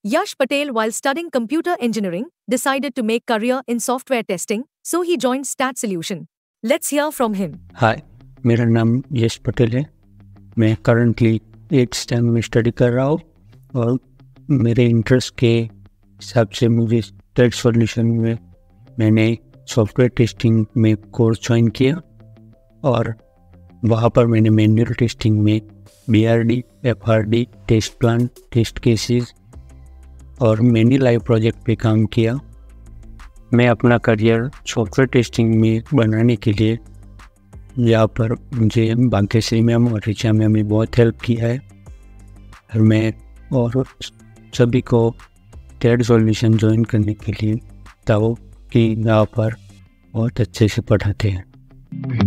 Yash Patel, while studying computer engineering, decided to make career in software testing, so he joined STAD Solution. Let's hear from him. हाय, मेरा नाम यश पटेल है। मैं currently 8th standard में study कर रहा हूँ और मेरे इंटरेस्ट के हिसाब से मुझे स्टैड सॉल्यूशन में मैंने सॉफ्टवेयर टेस्टिंग में कोर्स ज्वाइन किया और वहाँ पर मैंने मैनुअल टेस्टिंग में BRD, FRD, test plan, test cases और मैनी लाइव प्रोजेक्ट पे काम किया। मैं अपना करियर सॉफ्टवेयर टेस्टिंग में बनाने के लिए यहाँ पर मुझे भाग्यश्री मैम और ऋचा मैम ने बहुत हेल्प किया है और मैं और सभी को स्टैड सॉल्यूशन ज्वाइन करने के लिए बताओ कि यहाँ पर बहुत अच्छे से पढ़ाते हैं।